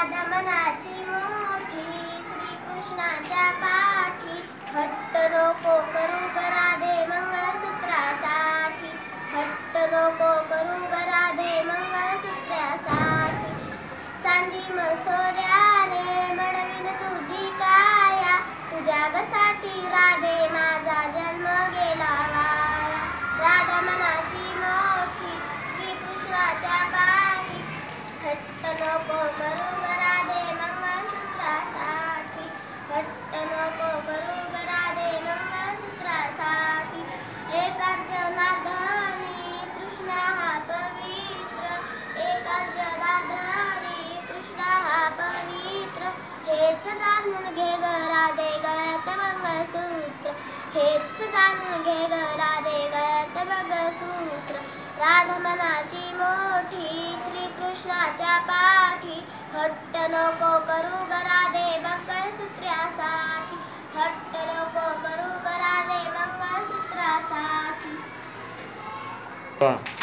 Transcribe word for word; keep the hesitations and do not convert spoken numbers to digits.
राधा मनाची मोठी श्रीकृष्णाच्या पाठी हट्ट नको करू ग राधे मंगळसूत्रासाठी हट्ट नको करू ग राधे मंगळसूत्रासाठी चांदी मसोऱ्याने मडवीन तुझी काया तुझ्या गसाठी राधे माझा जन्म गेला वाया राधा मनाची मोठी श्रीकृष्णाच्या पाठी हट्ट नको करू ग राधे मंगळसूत्रासाठी हट्ट नको करू ग राधे मंगळसूत्रासाठी एकाच जनार्दनी कृष्ण हा पवित्र एकाच जनार्दनी कृष्ण हा पवित्र हेच जाणून घे ग राधे गळ्यात मंगळसूत्र हेच जाणून घे ग राधे गळ्यात मंगळसूत्र राधा मनाची मोठी श्रीकृष्णाच्या पाठी हट्ट नको करू ग राधे मंगळसूत्रासाठी हट्ट नको करू ग राधे मंगळसूत्रासाठी